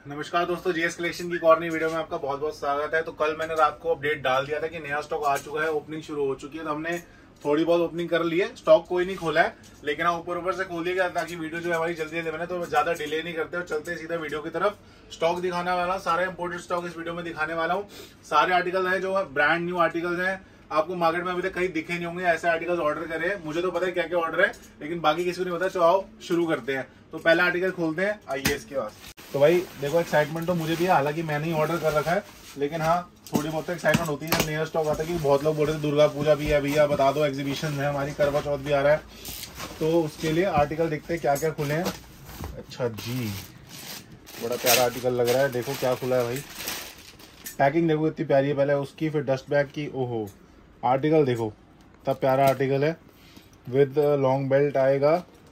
नमस्कार दोस्तों, GS collection की एक और नई वीडियो में आपका बहुत बहुत स्वागत है। तो कल मैंने रात को अपडेट डाल दिया था कि नया स्टॉक आ चुका है, ओपनिंग शुरू हो चुकी है। तो हमने थोड़ी बहुत ओपनिंग कर ली है। स्टॉक कोई नहीं खोला है, लेकिन हाँ ऊपर ऊपर से खोल दिया गया ताकि वीडियो जो है हमारी जल्दी जल्दी बने। तो ज्यादा डिले नहीं करते और चलते सीधा वीडियो की तरफ। स्टॉक दिखाने वाला, सारे इंपोर्टेड स्टॉक इस वीडियो में दिखाने वाला हूँ। सारे आर्टिकल है जो ब्रांड न्यू आर्टिकल्स हैं, आपको मार्केट में अभी तक कहीं दिखे नहीं होंगे। ऐसे आर्टिकल्स ऑर्डर करे, मुझे तो पता है क्या क्या ऑर्डर है, लेकिन बाकी किसी को नहीं पता। तो आओ शुरू करते हैं। तो पहला आर्टिकल खोलते हैं, आइए इसके बाद। तो भाई देखो, एक्साइटमेंट तो मुझे भी है, हालांकि मैंने ही ऑर्डर कर रखा है, लेकिन हाँ थोड़ी बहुत एक्साइटमेंट होती है जब नया स्टॉक आता है। कि बहुत लोग बोल रहे थे दुर्गा पूजा भी है भैया, बता दो, एग्जीबिशन है हमारी, करवा चौथ भी आ रहा है, तो उसके लिए आर्टिकल देखते हैं क्या क्या खुले हैं। अच्छा जी, बड़ा प्यारा आर्टिकल लग रहा है। देखो क्या खुला है भाई, पैकिंग देखो इतनी प्यारी है, पहले उसकी फिर डस्ट बैग की। ओहो, आर्टिकल देखो इतना प्यारा आर्टिकल है, विद लॉन्ग बेल्ट आएगा,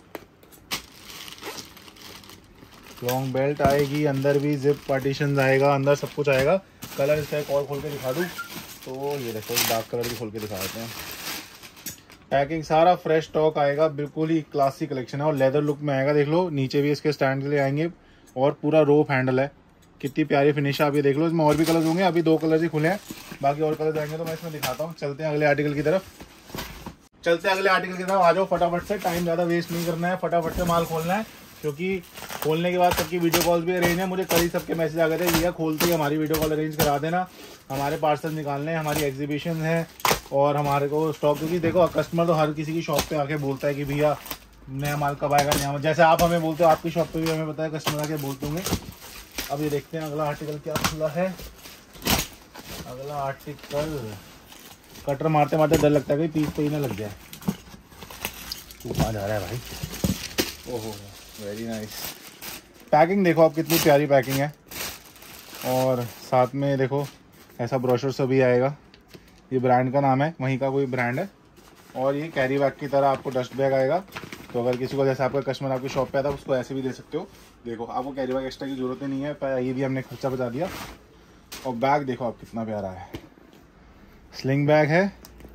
लॉन्ग बेल्ट आएगी, अंदर भी जिप पार्टीशन आएगा, अंदर सब कुछ आएगा। कलर इसका एक और खोल के दिखा दूँ तो ये देखो, डार्क कलर की खोल के दिखा देते हैं। पैकिंग सारा फ्रेश स्टॉक आएगा, बिल्कुल ही क्लासिक कलेक्शन है और लेदर लुक में आएगा। देख लो नीचे भी इसके स्टैंड के लिए आएंगे और पूरा रोप हैंडल है, कितनी प्यारी फिनिश है। आप ये देख लो, इसमें और भी कलर्स होंगे, अभी 2 कलर्स ही खुले हैं, बाकी और कलर्स आएंगे तो मैं इसमें दिखाता हूँ। चलते हैं अगले आर्टिकल की तरफ, चलते हैं अगले आर्टिकल की तरफ। आ जाओ फटाफट से, टाइम ज़्यादा वेस्ट नहीं करना है, फटाफट से माल खोलना है, क्योंकि खोलने के बाद सबकी वीडियो कॉल भी अरेंज है। मुझे कल ही सबके मैसेज आ गए थे, भैया खोलते ही हमारी वीडियो कॉल अरेंज करा देना, हमारे पार्सल निकालने हैं, हमारी एग्जीबिशन है और हमारे को स्टॉक। क्योंकि देखो कस्टमर तो हर किसी की शॉप पे आके बोलता है कि भैया नया माल कब आएगा, नया माल। जैसे आप हमें बोलते हो, आपकी शॉप पे भी हमें पता है कस्टमर आके बोलते होंगे। अब ये देखते हैं अगला आर्टिकल क्या खुला है। अगला आर्टिकल, कटर मारते मारते डर लगता है कि पीस पे ही ना लग जाए। तूफान जा रहा है भाई। ओहो, वेरी नाइस। पैकिंग देखो आप, कितनी प्यारी पैकिंग है, और साथ में देखो ऐसा ब्रोशर से भी आएगा। ये ब्रांड का नाम है, वहीं का कोई ब्रांड है, और ये कैरी बैग की तरह आपको डस्ट बैग आएगा। तो अगर किसी को, जैसे आपका कस्टमर आपकी शॉप पे आता है, उसको ऐसे भी दे सकते हो। देखो आपको कैरी बैग एक्स्ट्रा की जरूरत ही नहीं है, ये भी हमने खर्चा बचा दिया। और बैग देखो आप कितना प्यारा है, स्लिंग बैग है,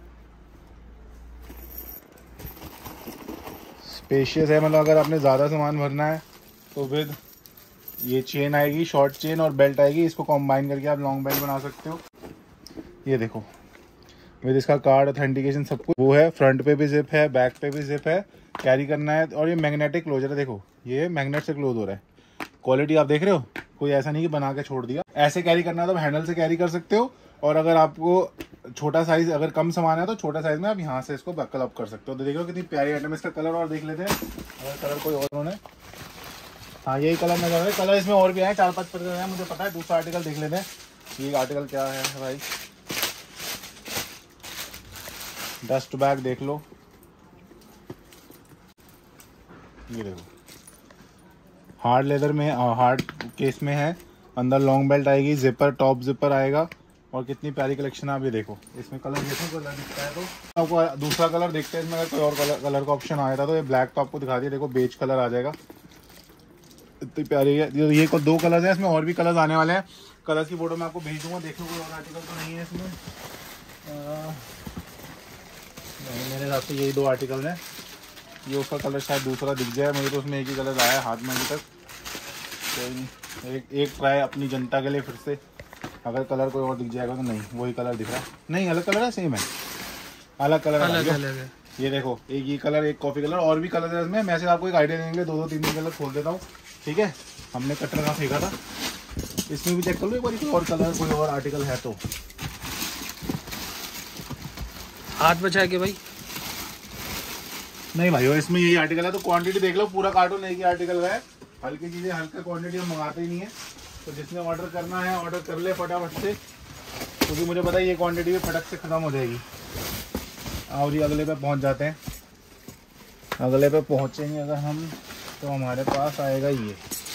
स्पेशियस है, मतलब अगर आपने ज़्यादा सामान भरना है तो विद ये चेन आएगी, शॉर्ट चेन और बेल्ट आएगी, इसको कॉम्बाइन करके आप लॉन्ग बेल्ट बना सकते हो। ये देखो विद इसका कार्ड ऑथेंटिकेशन सब कुछ वो है। फ्रंट पे भी जिप है, बैक पे भी जिप है, कैरी करना है। और ये मैग्नेटिक क्लोजर है, देखो ये मैग्नेट से क्लोज हो रहा है। क्वालिटी आप देख रहे हो, कोई ऐसा नहीं कि बना के छोड़ दिया। ऐसे कैरी करना है तो हैंडल से कैरी कर सकते हो, और अगर आपको छोटा साइज, अगर कम सामान है तो छोटा साइज में आप यहाँ से इसको बकल अप कर सकते हो। तो देखो कितनी प्यारी आइटम है। इसका कलर और देख लेते हैं, अगर कलर कोई और उन्होंने, हाँ यही कलर नजर आ रहा है। कलर इसमें और भी आए, 4-5 कलर हैं, मुझे पता है। दूसरा आर्टिकल देख लेते हैं, ये आर्टिकल क्या है भाई। डस्ट बैग देख लो, ये देखो हार्ड लेदर में, हार्ड केस में है, अंदर लॉन्ग बेल्ट आएगी, जिपर, टॉप जिपर आएगा, और कितनी प्यारी कलेक्शन है। आप ये देखो, इसमें कलर देखो, कलर दिखता है तो आपको दूसरा कलर देखते हैं। इसमें अगर कोई और कलर का ऑप्शन आया था तो ये ब्लैक तो आपको दिखा दिया। देखो बेज कलर आ जाएगा, इतनी प्यारी है। ये 2 कलर्स हैं, इसमें और भी कलर्स आने वाले हैं। कलर्स की फोटो मैं आपको भेज दूंगा, देखो कोई और आर्टिकल तो नहीं है इसमें। नहीं, मेरे हिसाब से यही 2 आर्टिकल हैं। ये उसका कलर शायद दूसरा दिख जाए, मुझे तो उसमें एक ही कलर आया है हाथ में अभी तक। तो एक ट्राई अपनी जनता के लिए फिर से, अगर कलर कोई और दिख जाएगा तो। नहीं, वही कलर दिख रहा है, नहीं अलग कलर है, सेम है, अलग कलर अलग है। ये देखो, एक ये कलर, एक कॉफी कलर, और भी कलर है इसमें। मैं से आपको एक आइडिया देने के लिए 2-2, 3-3 कलर खोल देता हूँ, ठीक है। हमने कटर का फेंका था, इसमें भी चेक कर लो एक बार, कोई और कलर, कोई और आर्टिकल है तो। हाथ बचा के भाई, नहीं भाई इसमें यही आर्टिकल है। तो क्वांटिटी देख लो, पूरा कार्टून एक ही आर्टिकल का है। हल्की चीजें, हल्का क्वांटिटी हम मंगाते ही नहीं है। तो जिसने ऑर्डर करना है ऑर्डर कर ले फटाफट से, क्योंकि मुझे पता है ये क्वांटिटी भी फटक से खत्म हो जाएगी। और ये अगले पे पहुंच जाते हैं, अगले पे पहुंचेंगे अगर हम, तो हमारे पास आएगा ये।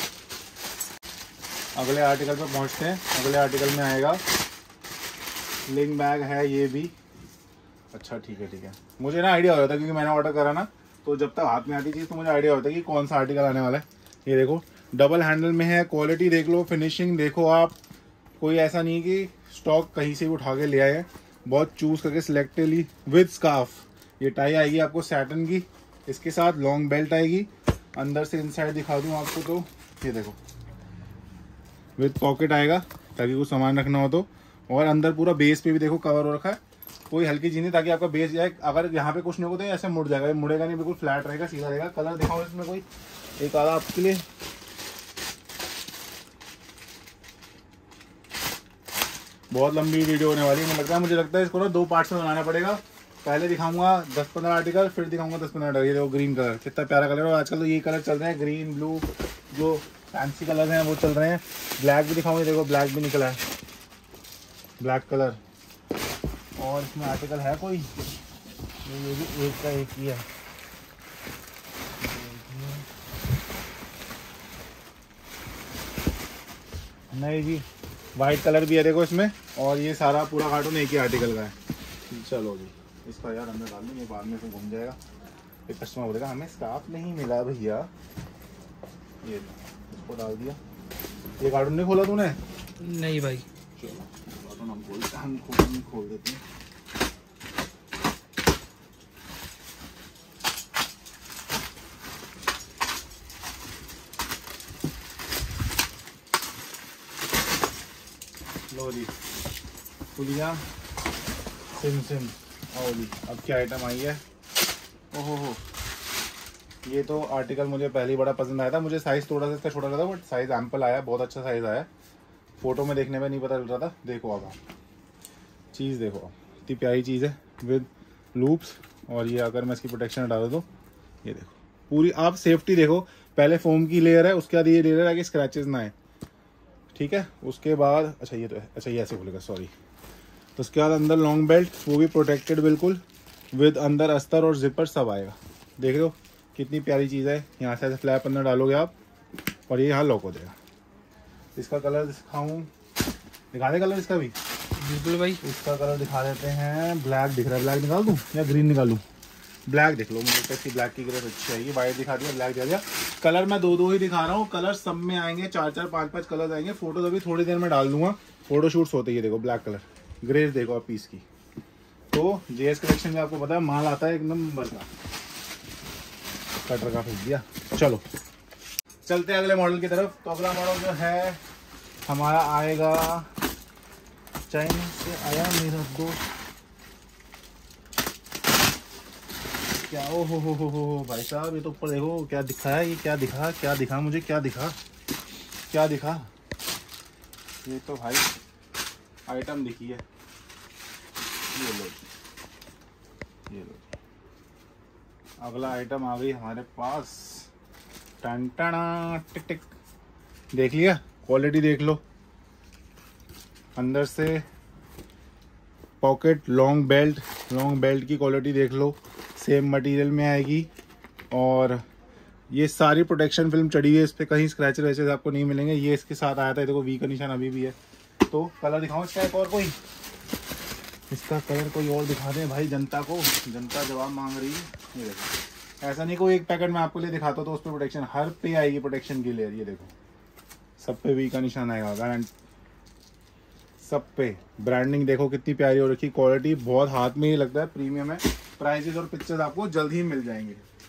अगले आर्टिकल पे पहुंचते हैं। अगले आर्टिकल में आएगा स्लिंग बैग है, ये भी अच्छा ठीक है। मुझे ना आइडिया हो जाता है, क्योंकि मैंने ऑर्डर करा ना, तो जब तक हाथ में आती चीज़ तो मुझे आइडिया होता है कि कौन सा आर्टिकल आने वाला है। ये देखो डबल हैंडल में है, क्वालिटी देख लो, फिनिशिंग देखो आप, कोई ऐसा नहीं कि स्टॉक कहीं से भी उठा के ले आए हैं, बहुत चूज करके सिलेक्टिवली। विद स्कार्फ, ये टाई आएगी आपको सैटन की, इसके साथ लॉन्ग बेल्ट आएगी। अंदर से इनसाइड दिखा दूं आपको तो ये देखो, विद पॉकेट आएगा ताकि कुछ सामान रखना हो तो। और अंदर पूरा बेस पे भी देखो कवर हो रखा है, कोई हल्की चीज नहीं, ताकि आपका बेस जाए, अगर यहाँ पे कुछ नहीं होगा तो ऐसे मुड़ जाएगा, मुड़ेगा नहीं, बिल्कुल फ्लैट रहेगा, सीधा रहेगा। कलर दिखाओ इसमें कोई एक आधा आपके लिए। बहुत लंबी वीडियो होने वाली है, मुझे लगता है इसको ना 2 पार्ट्स में बनाना पड़ेगा। पहले दिखाऊंगा 10-15 आर्टिकल, फिर दिखाऊंगा 10-15 आर्टिकल। ये देखो ग्रीन कलर कितना प्यारा कलर है, और आजकल तो ये कलर चल रहे हैं, ग्रीन ब्लू, जो फैंसी कलर हैं वो चल रहे हैं। ब्लैक भी दिखाऊंगा, देखो ब्लैक भी निकला है, ब्लैक कलर। और इसमें आर्टिकल है कोई, ये भी एक का एक ही है। नहीं जी, वाइट कलर भी है देखो इसमें, और ये सारा पूरा कार्टून एक ही आर्टिकल का है। चलो जी, इसका यार अंदर डाल दूँ, ये बाद में से घूम जाएगा, एक कस्टमर बोलेगा हमें स्कार्फ नहीं मिला भैया। ये इसको डाल दिया। ये कार्टून नहीं खोला तूने? नहीं भाई। चलो कार्टून हम खोल देते हैं। लो जी, खुलिया सिम आओ जी। अब क्या आइटम आई है, ओहो, ये तो आर्टिकल मुझे पहले ही बड़ा पसंद आया था। मुझे साइज़ थोड़ा सा इसका छोटा लगा था, बट साइज़ एम्पल आया, बहुत अच्छा साइज़ आया। फोटो में देखने में नहीं पता चल रहा था। देखो अब चीज़ देखो, इतनी प्यारी चीज़ है विद लूप्स। और ये अगर मैं इसकी प्रोटेक्शन हटा दूँ तो ये देखो पूरी, आप सेफ्टी देखो, पहले फोम की लेयर है, उसके बाद ये लेयर है कि स्क्रैचेस ना आए, ठीक है। उसके बाद अच्छा ये तो है, अच्छा ये ऐसे खुलेगा, सॉरी। तो उसके बाद अंदर लॉन्ग बेल्ट, वो भी प्रोटेक्टेड बिल्कुल, विद अंदर अस्तर और जिपर सब आएगा। देख रहे हो कितनी प्यारी चीज़ है। यहाँ से ऐसे फ्लैप अंदर डालोगे आप, और ये यहाँ लॉक हो जाएगा। इसका कलर दिखाऊँ, दिखा दे कलर इसका भी? बिल्कुल भाई। इसका कलर दिखा देते हैं। ब्लैक दिख रहा है, ब्लैक निकाल दूँ या ग्रीन निकालूँ? ब्लैक देख लो, मुझे लगता है इसकी ब्लैक की ग्रेड अच्छी आएगी। वाइट दिखा दिया, ब्लैक दिखा दिया। कलर मैं 2-2 ही दिखा रहा हूँ, कलर सब में आएंगे, 4-4 5-5 कलर आएंगे। फोटो अभी थोड़ी देर में डाल दूंगा, फोटो शूट्स होते ही। देखो ब्लैक कलर, ग्रेज देखो आप पीस की। तो जेएस कलेक्शन में आपको पता है माल आता है एकदम नंबर का। कटर का फेंक दिया। चलो चलते हैं अगले मॉडल की तरफ। तो अगला मॉडल जो है हमारा आएगा, चाइना से आया मेरा दोस्त, क्या ओ हो भाई साहब, ये तो ऊपर देखो क्या दिखा है। ये क्या दिखा मुझे, क्या दिखा। ये तो भाई आइटम दिखी है, ये लो। अगला आइटम आ गई हमारे पास, टन टना टिक टिक। देख लिया, क्वालिटी देख लो। अंदर से पॉकेट, लॉन्ग बेल्ट की क्वालिटी देख लो, सेम मटेरियल में आएगी। और ये सारी प्रोटेक्शन फिल्म चढ़ी हुई है इस पर, कहीं स्क्रैचेस वैचेस आपको नहीं मिलेंगे। ये इसके साथ आया था, देखो वी का निशान अभी भी है। तो कलर दिखाऊं इसका एक और कोई, इसका कलर कोई और दिखा दें भाई, जनता जवाब मांग रही है। ये देखो, ऐसा नहीं कोई एक पैकेट में आपको लिए दिखाता तो उस पर प्रोटेक्शन हर पे आएगी, प्रोटेक्शन की लेयर। ये देखो सब पे वी का निशान आएगा, गारंटी सब पे। ब्रांडिंग देखो कितनी प्यारी हो रखी, क्वालिटी बहुत हाथ में ही लगता है, प्रीमियम है। प्राइजेस और पिक्चर्स आपको जल्द ही मिल जाएंगे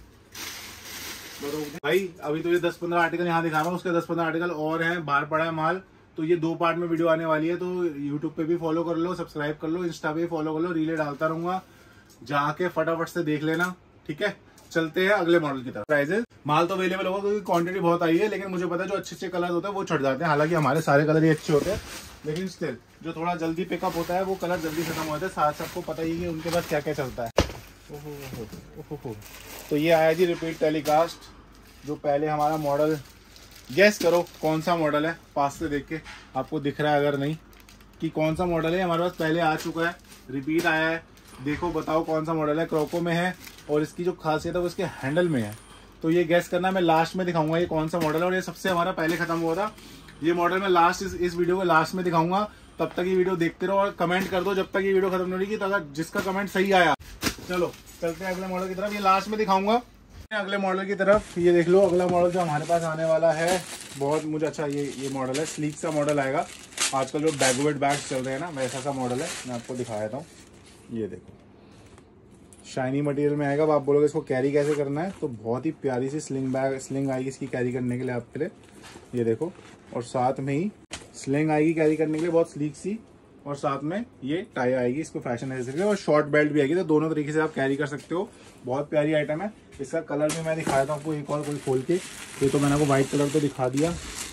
भाई। अभी तो ये 10-15 आर्टिकल यहाँ दिखा रहा हूँ, उसके 10-15 आर्टिकल और हैं, बाहर पड़ा है माल। तो ये 2 पार्ट में वीडियो आने वाली है। तो यूट्यूब पे भी फॉलो कर लो, सब्सक्राइब कर लो, इंस्टा पे भी फॉलो कर लो, रीले डालता रहूंगा, जाके फटाफट से देख लेना, ठीक है। चलते हैं अगले मॉडल की तरफ। प्राइजेस, माल तो अवेलेबल होगा क्योंकि क्वांटिटी बहुत आई है, लेकिन मुझे पता है जो अच्छे कलर होते हैं वो छट जाते हैं। हालांकि हमारे सारे कलर ही अच्छे होते हैं, लेकिन स्टिल जो थोड़ा जल्दी पिकअप होता है वो कलर जल्दी खत्म हो जाता है। साथ सबको पता ही है कि उनके पास क्या क्या चलता है। ओहो। तो ये आया जी रिपीट टेलीकास्ट, जो पहले हमारा मॉडल, गेस करो कौन सा मॉडल है, पास से देख के आपको दिख रहा है अगर नहीं कि कौन सा मॉडल है। हमारे पास पहले आ चुका है, रिपीट आया है। देखो बताओ कौन सा मॉडल है। क्रोको में है, और इसकी जो खासियत है वो इसके हैंडल में है। तो ये गेस करना, मैं लास्ट में दिखाऊंगा ये कौन सा मॉडल है। और ये सबसे हमारा पहले खत्म हुआ था, ये मॉडल मैं लास्ट इस वीडियो को लास्ट में दिखाऊंगा। तब तक ये वीडियो देखते रहो और कमेंट कर दो जब तक ये वीडियो खत्म नहीं होगी। तो अगर जिसका कमेंट सही आया, चलो चलते हैं अगले मॉडल की तरफ, ये लास्ट में दिखाऊंगा अगले मॉडल की तरफ। ये देख लो अगला मॉडल जो हमारे पास आने वाला है, बहुत मुझे अच्छा ये मॉडल है, स्लीक सा मॉडल आएगा। आजकल जो बैगवेट बैग्स चल रहे हैं ना, वैसा सा मॉडल है। मैं आपको दिखा देता हूँ, ये देखो शाइनी मटेरियल में आएगा। अब आप बोलोगे इसको कैरी कैसे करना है, तो बहुत ही प्यारी सी स्लिंग आएगी इसकी कैरी करने के लिए आपके लिए। ये देखो, और साथ में ही स्लिंग आएगी कैरी करने के लिए बहुत स्लीक सी, और साथ में ये टाई आएगी, इसको फैशन एसेसरी, और शॉर्ट बेल्ट भी आएगी, तो दोनों तरीके से आप कैरी कर सकते हो। बहुत प्यारी आइटम है। इसका कलर भी मैं दिखाया था आपको एक और कोई खोल के, ये तो मैंने आपको व्हाइट कलर तो दिखा दिया,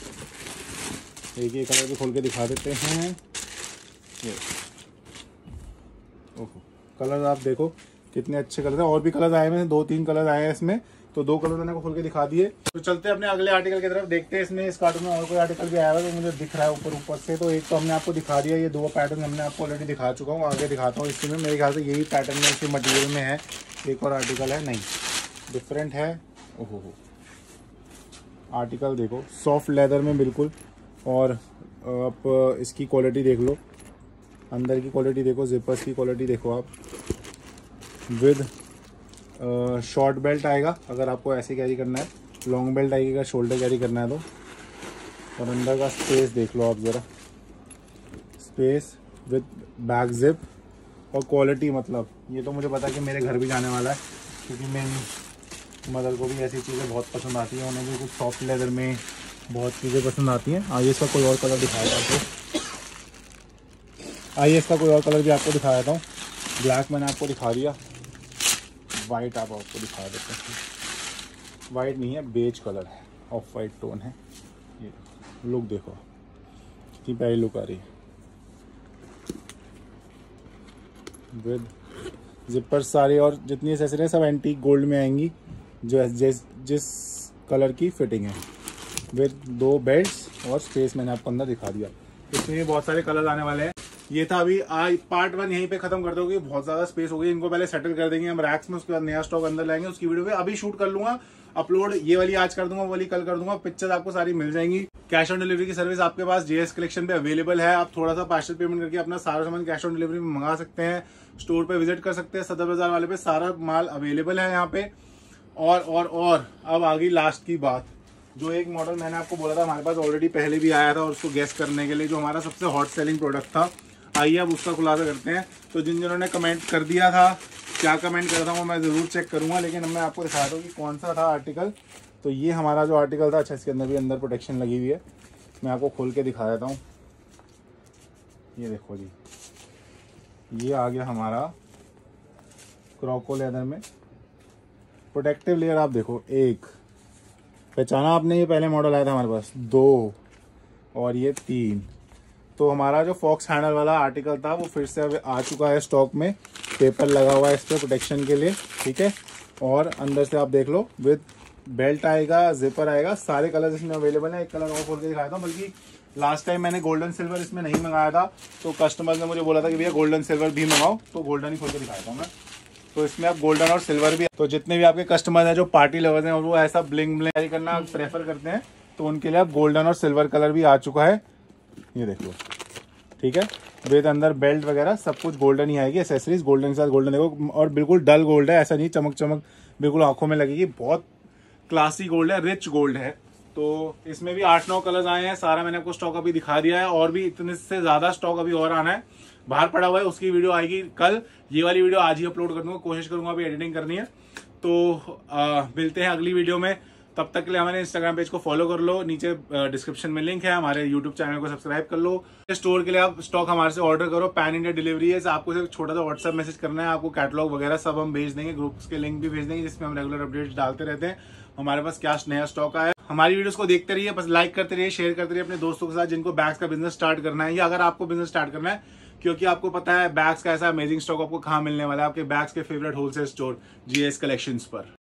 एक ये कलर भी खोल के दिखा देते हैं। ये ओहो, कलर आप देखो कितने अच्छे कलर है, और भी कलर आए हैं, 2-3 कलर आए हैं इसमें, तो 2 कलर मैंने आपको खोल के दिखा दिए। तो चलते हैं अपने अगले आर्टिकल की तरफ, देखते हैं इसमें इस कार्टून में और कोई आर्टिकल भी आया हुआ तो मुझे दिख रहा है ऊपर से। तो एक तो हमने आपको दिखा दिया, ये 2 पैटर्न हमने आपको ऑलरेडी दिखा चुका हूँ, आगे दिखाता हूँ। इसमें मेरे ख्याल से यही पैटर्न में इसी मटेरियल में है। एक और आर्टिकल है, नहीं डिफरेंट है। ओहो हो, आर्टिकल देखो सॉफ्ट लेदर में बिल्कुल, और आप इसकी क्वालिटी देख लो, अंदर की क्वालिटी देखो, जिपर्स की क्वालिटी देखो आप। विद शॉर्ट बेल्ट आएगा अगर आपको ऐसे कैरी करना है, लॉन्ग बेल्ट आएगी अगर शोल्डर कैरी करना है तो। और अंदर का स्पेस देख लो आप ज़रा, स्पेस विद बैक जिप और क्वालिटी, मतलब ये तो मुझे पता है कि मेरे घर भी जाने वाला है, क्योंकि मेरी मदर को भी ऐसी चीज़ें बहुत पसंद आती हैं, उन्हें भी कुछ सॉफ्ट लेदर में बहुत चीज़ें पसंद आती हैं। आइए इसका कोई और कलर दिखाया आपको, आइए इसका कोई और कलर भी आपको दिखा देता हूँ। ब्लैक मैंने आपको दिखा दिया, वाइट आप आपको दिखा देते हैं। वाइट नहीं है, बेज कलर है, ऑफ वाइट टोन है। ये लुक देखो कितनी प्यारी लुक आ रही है, विद जिपर सारी, और जितनी एक्सेसरी है सब एंटीक गोल्ड में आएंगी, जो जिस कलर की फिटिंग है, विद 2 बेल्ट्स और स्पेस मैंने आपको अंदर दिखा दिया। इसमें भी बहुत सारे कलर आने वाले हैं। ये था अभी पार्ट 1 यहीं पे खत्म कर दोगे, बहुत ज्यादा स्पेस हो गई, इनको पहले सेटल कर देंगे हम रैक्स में, उसके बाद नया स्टॉक अंदर लाएंगे, उसकी वीडियो पे अभी शूट कर लूंगा, अपलोड ये वाली आज कर दूंगा, वो वाली कल कर दूंगा, पिक्चर आपको सारी मिल जाएंगी। कैश ऑन डिलीवरी की सर्विस आपके पास जेएस कलेक्शन पे अवेलेबल है, आप थोड़ा सा पार्सल पेमेंट करके अपना सारा सामान कैश ऑन डिलीवरी में मंगा सकते हैं, स्टोर पे विजिट कर सकते हैं, सदर बाजार वाले पे सारा माल अवेलेबल है यहाँ पे। और अब आ गई लास्ट की बात, जो एक मॉडल मैंने आपको बोला था हमारे पास ऑलरेडी पहले भी आया था, और उसको गेस करने के लिए जो हमारा सबसे हॉट सेलिंग प्रोडक्ट था, आइए अब उसका खुलासा करते हैं। तो जिन्होंने कमेंट कर दिया था, क्या कमेंट कर रहा था वो मैं ज़रूर चेक करूंगा, लेकिन मैं आपको दिखाता हूँ कि कौन सा था आर्टिकल। तो ये हमारा जो आर्टिकल था, अच्छा इसके अंदर भी अंदर प्रोटेक्शन लगी हुई है, मैं आपको खोल के दिखा देता हूँ। ये देखो जी, ये आ गया हमारा क्रोको लेदर में प्रोटेक्टिव लेयर। आप देखो, एक पहचाना आपने, ये पहले मॉडल आया था हमारे पास, 2 और ये 3। तो हमारा जो फॉक्स हैंडल वाला आर्टिकल था वो फिर से अब आ चुका है स्टॉक में, पेपर लगा हुआ है इस पर प्रोटेक्शन के लिए, ठीक है। और अंदर से आप देख लो, विद बेल्ट आएगा, जिपर आएगा, सारे कलर इसमें अवेलेबल है। एक कलर और खोल के दिखाया था, बल्कि लास्ट टाइम मैंने गोल्डन सिल्वर इसमें नहीं मंगाया था, तो कस्टमर ने मुझे बोला था कि भैया गोल्डन सिल्वर भी मंगाओ, तो गोल्डन ही खोल के दिखाया था मैं। तो इसमें आप गोल्डन और सिल्वर भी, तो जितने भी आपके कस्टमर हैं जो पार्टी लवर्स हैं और वो ऐसा ब्लिंग ब्लिंग कैरी करना प्रेफर करते हैं, तो उनके लिए आप गोल्डन और सिल्वर कलर भी आ चुका है, ये देख लो, ठीक है। विद अंदर बेल्ट वगैरह सब कुछ गोल्डन ही आएगी, एक्सेसरीज गोल्डन के साथ गोल्डन देखो, और बिल्कुल डल गोल्ड है, ऐसा नहीं चमक चमक बिल्कुल आंखों में लगेगी, बहुत क्लासी गोल्ड है, रिच गोल्ड है। तो इसमें भी 8-9 कलर्स आए हैं, सारा मैंने आपको स्टॉक अभी दिखा दिया है, और भी इतने से ज्यादा स्टॉक अभी और आना है, बाहर पड़ा हुआ है, उसकी वीडियो आएगी कल। ये वाली वीडियो आज ही अपलोड कर दूंगा, कोशिश करूंगा अभी एडिटिंग करनी है। तो मिलते हैं अगली वीडियो में, तब तक के लिए हमारे इंस्टाग्राम पेज को फॉलो कर लो, नीचे डिस्क्रिप्शन में लिंक है, हमारे यूट्यूब चैनल को सब्सक्राइब कर लो। स्टोर के लिए आप स्टॉक हमारे से ऑर्डर करो, पैन इंडिया डिलीवरी है, आपको सिर्फ छोटा सा व्हाट्सएप मैसेज करना है, आपको कैटलॉग वगैरह सब हम भेज देंगे, ग्रुप्स के लिंक भी भेज देंगे जिसमें हम रेगुलर अपडेट्स डालते रहते हैं, हमारे पास क्या नया स्टॉक आया। हमारी वीडियोस को देखते रहिए, बस लाइक करते रहिए, शेयर करते रहिए अपने दोस्तों के साथ जिनको बैग्स का बिजनेस स्टार्ट करना है, या अगर आपको बिजनेस स्टार्ट करना है, क्योंकि आपको पता है बैग्स का ऐसा अमेजिंग स्टॉक आपको कहाँ मिलने वाला है, आपके बैग्स के favourite wholesale store GS collections पर।